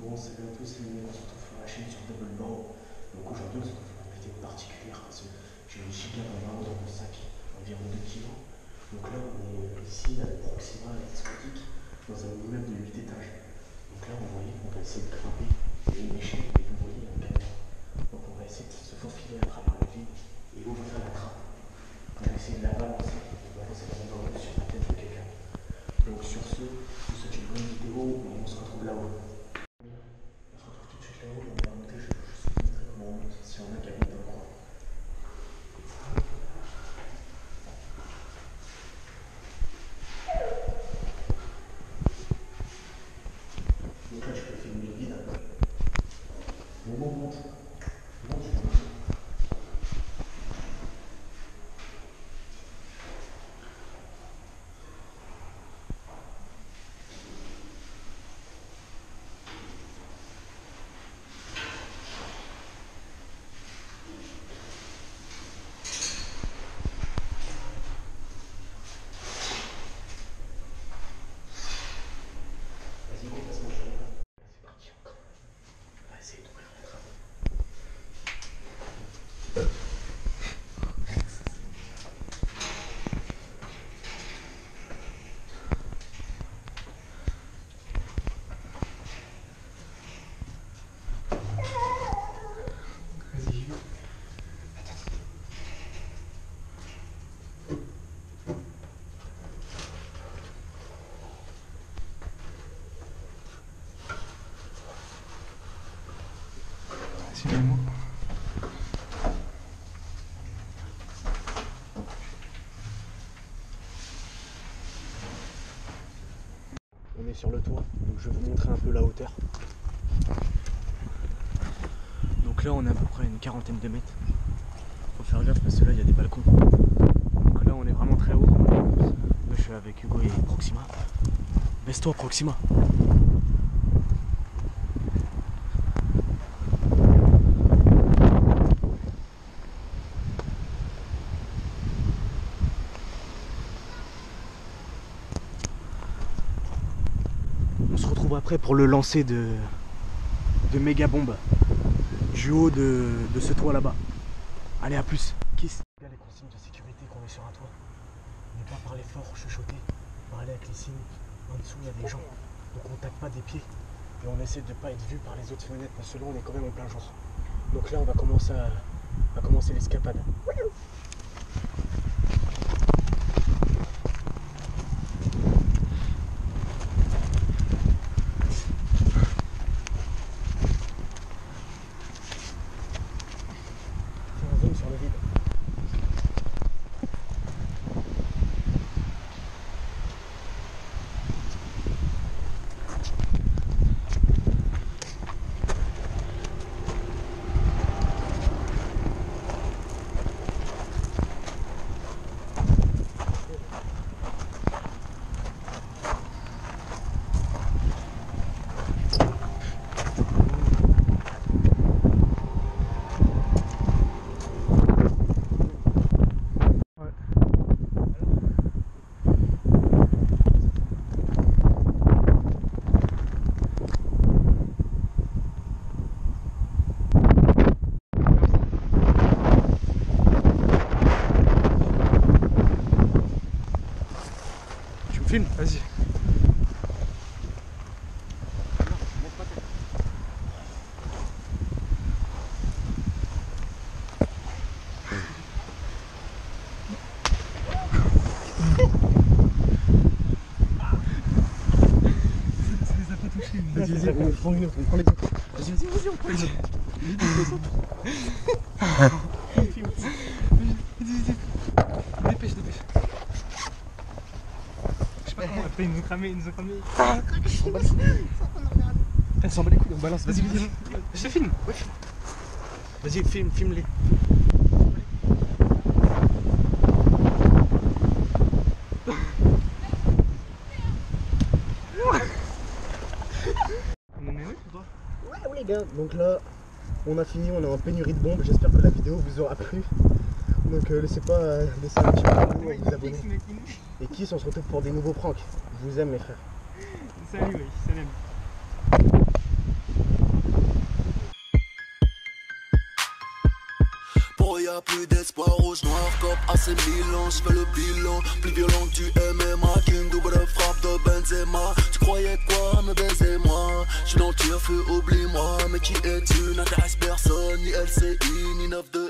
Bon, salut à tous, on se retrouve sur la chaîne sur Double Barrel. Donc aujourd'hui, on se retrouve pour une vidéo particulière parce que j'ai une giga barre dans mon sac, environ 2 kg. Donc là, on est ici à Proxima, à la discothèque, dans un immeuble de 8 étages. Donc là, vous voyez, on va essayer de grimper. Il y a une échelle, et vous voyez, il y a un caméra. Donc on va essayer de se faufiler à travers le vide et ouvrir la trappe. On va essayer de la balancer. On va balancer la barre sur la tête de quelqu'un. Donc sur ce, je vous souhaite une bonne vidéo et on se retrouve là-haut. On se retrouve tout de suite là-haut et on va monter. Je vous montrer comment on monte si on a qu'à monter dans le coin. Donc là, je peux filmer le vide un peu. Bon, on monte. On monte, je vais monter. On est sur le toit, donc je vais vous montrer un peu la hauteur. Donc là on est à peu près à une quarantaine de mètres. Faut faire gaffe parce que là il y a des balcons. Donc là on est vraiment très haut. Là je suis avec Hugo et Proxima. Baisse-toi Proxima. On se retrouve après pour le lancer de méga bombes du haut de ce toit là-bas. Allez, à plus. Kiss. Les consignes de sécurité qu'on est sur un toit. Ne pas parler fort, chuchoter, parler avec les signes. En dessous, il y a des gens. Donc on tape pas des pieds et on essaie de ne pas être vu par les autres fenêtres parce que là on est quand même en plein jour. Donc là on va commencer l'escapade. Sur le vide. Filme, vas-y. Vas-y, on prend les autres. Vas-y, on prend les autres. Vas-y. Dépêche. Après ils nous ont cramé, Elle s'en bat les couilles, on balance, vas-y. Je te filme. Ouais. Vas-y, filme-les. On en est où ou pas? Ouais les gars, donc là on a fini, on est en pénurie de bombes, j'espère que la vidéo vous aura plu. Donc laissez pas laisser un petit peu vous abonner. Et Kiss, on se retrouve pour des nouveaux pranks. Je vous aime mes frères. Salut, oui, salam. Frérot, y'a plus d'espoir, rouge noir, cop AC Milan. J'fais le bilan, plus violent que du MMA. Qu'une double frappe de Benzema. Tu croyais quoi, me baiser moi? J'suis dans le feu, oublie-moi. Mais qui es-tu? N'intéresse personne, ni LCI, ni 9 de